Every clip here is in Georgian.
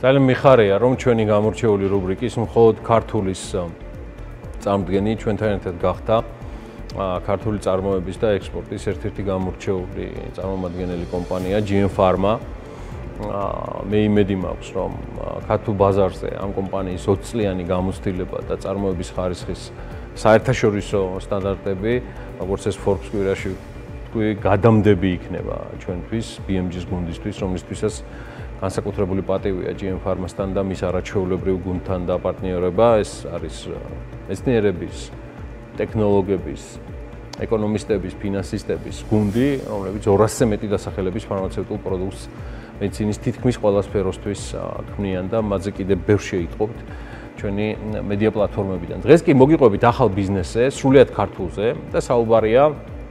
ძალიან მიხარია, რომ ჩვენი გამორჩეული რუბრიკის მხოლოდ ქართულის წამდგენი ჩვენთან ერთად გახდა ქართული წარმოების და ექსპორტის ერთ-ერთი გამორჩეული წარმომადგენელი კომპანია GM Pharma. მე იმედი მაქვს, რომ ქართულ ბაზარზე ამ კომპანიის 20 წლიანი გამოცდილება და წარმოების ხარისხის საერთაშორისო სტანდარტები, როგორც ეს Forbes კვირაში თქვი, გადამდები იქნება ჩვენთვის, BMG-ის გუნდისთვის, რომლისთვისაც განსაკუთრებული პატივია GM Pharma-სთან და მის არაჩვეულებრივ გუნდთან და პარტნიორობა. ეს არის მეცნიერების, ტექნოლოგების, ეკონომისტების, ფინანსისტების გუნდი, რომლებიც 200-ზე მეტი დასახელების ფარმაცევტულ პროდუქტს მედიცინის თითქმის ყველა სფეროსთვის ქმნიან და მათზე კიდევ ბევრ შეიტყობთ ჩვენი მედია პლატფორმებიდან. დღეს კი მოგიყვებით ახალ ბიზნესზე, სრულიად ქართულზე და საუბარია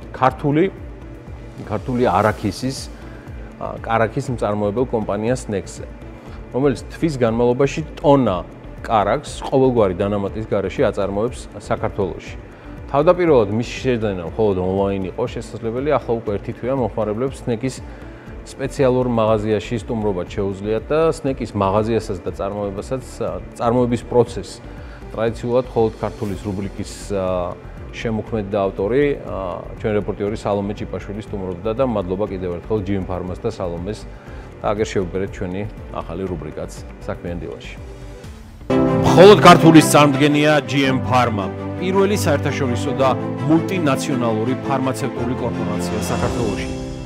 ქართული არაქისის კარაქის მწარმოებელ კომპანია სნექზე, რომელიც თვის განმავლობაში ტონა კარაქს ყოველგვარი დანამატის გარეშე აწარმოებს საქართველოში. თავდაპირველად მისი შეძენა მხოლოდ ონლაინ იყო შესაძლებელი, ახლა უკვე ერთი თვეა მომხმარებლებს სნექის სპეციალურ მაღაზიაში სტუმრობაც შეუძლიათ და სნექის მაღაზიასაც და წარმოების პროცესს ტრადიციულად მხოლოდ ქართულის რუბრიკის შემოქმედი და ავტორი ჩვენ რეპორტიორი სალომე ჭიპაშვილი სტუმრობდა და მადლობა კიდევ ერთხელ GM Pharma-ს და სალომეს და აგერ შევბერეთ ჩვენი ახალი რუბრიკაც საქმიან დილაში. მხოლოდ ქართულის წარმოდგენია GM Pharma, პირველი საერთაშორისო და მულტინაციონალური ფარმაცევტული კორპორაცია საქართველოში.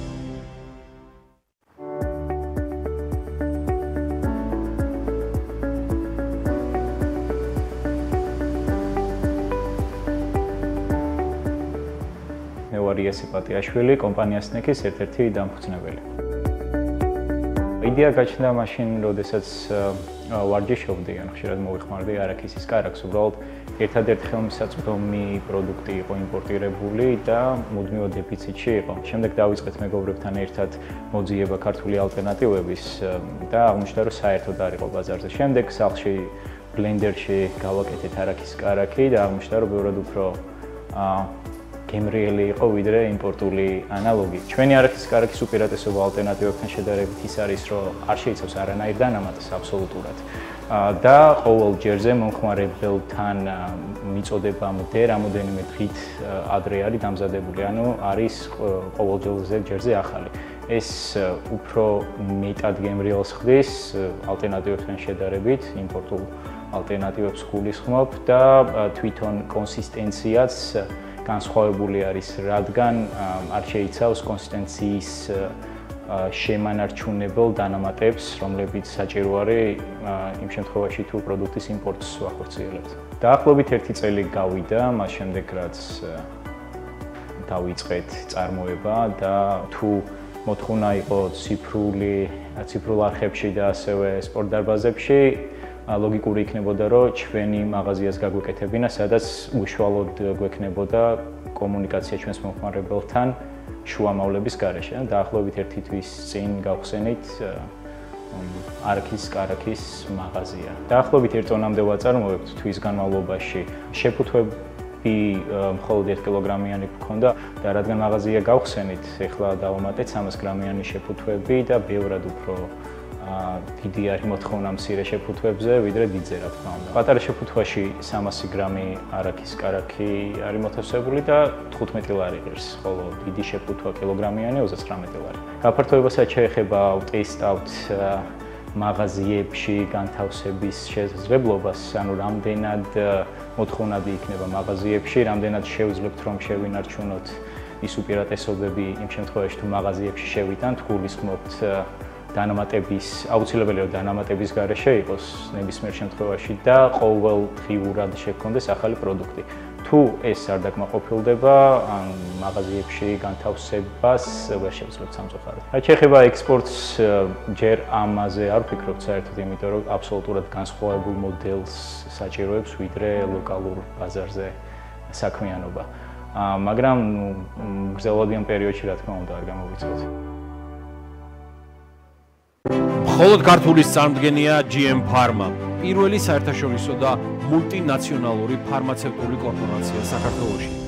იესე ბატიაშვილი, კომპანია სნექის ერთ-ერთი დამფუძნებელი. იდეა გაჩნდა მაშინ, როდესაც ვარჯიშობდი, ან ხშირად მოვიხმარდი არაქისის კარაქს. უბრალოდ ერთადერთი ხელმისაწვდომი პროდუქტი იყო იმპორტირებული და მუდმივად დეფიციტში იყო. შემდეგ დავიწყეთ მეგობრებთან ერთად მოძიება ქართული ალტერნატივების და აღმოჩნდა, რომ საერთოდ არ იყო ბაზარზე. შემდეგ სახლში ბლენდერში გავაკეთეთ არაქის კარაქი და აღმოჩნდა, რომ ბევრად უფრო გემრიელი იყო ვიდრე იმპორტული ანალოგი. ჩვენი არაქის კარაქის უპირატესობა ალტერნატივებთან შედარებით ის არის, რომ არ შეიცავს არანაირ დანამატს აბსოლუტურად. და ყოველ ჯერზე მომხმარებელთან მიწოდებამდე რამოდენიმე დღით ადრე არის დამზადებული, ანუ არის ყოველ ჯერზე ახალი. ეს უფრო მეტად გემრიელს ხდის ალტერნატივებთან შედარებით, იმპორტულ ალტერნატივებს გულისხმობ და თვითონ კონსისტენციაც განსხვავებული არის, რადგან არ შეიცავს კონსისტენციის შემანარჩუნებელ დანამატებს, რომლებიც საჭირო არის იმ შემთხვევაში, თუ პროდუქტის იმპორტს ვახორციელებთ. დაახლოებით 1 წელი გავიდა, მას შემდეგ რაც დავიწყეთ წარმოება და თუ მოთხოვნა იყო ციფრულ არხებში და ასევე სპორტ დარბაზებში, ლოგიკური იქნებოდა, რომ ჩვენი მაღაზიას გაგვეკეთებინა, სადაც უშუალოდ გვექნებოდა კომუნიკაცია ჩვენს მომხმარებელთან შუამავლების გარეშე. დაახლოებით 1 თვის წინ გავხსენით არაქის კარაქის მაღაზია. დაახლოებით 1 ტონამდე ვაწარმოებთ თვის განმავლობაში. შეფუთვები მხოლოდ 1 კილოგრამიანი გვქონდა და რადგან მაღაზია გავხსენით, ეხლა დავამატეთ 300 გრამიანი შეფუთვები და ბევრად უფრო დიდი არის მოთხოვნა მცირე შეფუთვებზე, ვიდრე დიდზე, რა თქმა უნდა. პატარა შეფუთვაში 300 გრამი არაქის კარაქი არის მოთავსებული და 15 ლარი ღირს, ხოლო დიდი შეფუთვა კილოგრამიანი 39 ლარი. გაფართოებასაც შეეხება ვტესტავთ მაღაზიებში განთავსების შესაძლებლობას, ანუ რამდენად მოთხოვნადი იქნება მაღაზიებში, რამდენად შევძლებთ რომ შევინარჩუნოთ ის უპირატესობები იმ შემთხვევაში, თუ მაღაზიებში შევიტანთ, გულისხმობთ დანამატების, აუცილებელია დანამატების გარეშე იყოს ნებისმიერ შემთხვევაში და ყოველდღიურად შექონდეს ახალი პროდუქტი. თუ ეს არ დაკმაყოფილდება, ან მაღაზიებში განთავსებას ვერ შევძლებთ სამწუხაროდ. რაც შეეხება ექსპორტს, ჯერ ამაზე არ ვფიქრობთ საერთოდ, იმიტომ რომ აბსოლუტურად განსხვავებულ მოდელს საჭიროებს, ვიდრე ლოკალურ ბაზარზე საქმიანობა. მაგრამ გრძელვადიან პერიოდში, რა თქმა უნდა, არ გამოვიცეთ. მხოლოდ ქართულის წარმოდგენია GM Pharma, პირველი საერთაშორისო და მულტინაციონალური ფარმაცევტული კორპორაცია საქართველოში.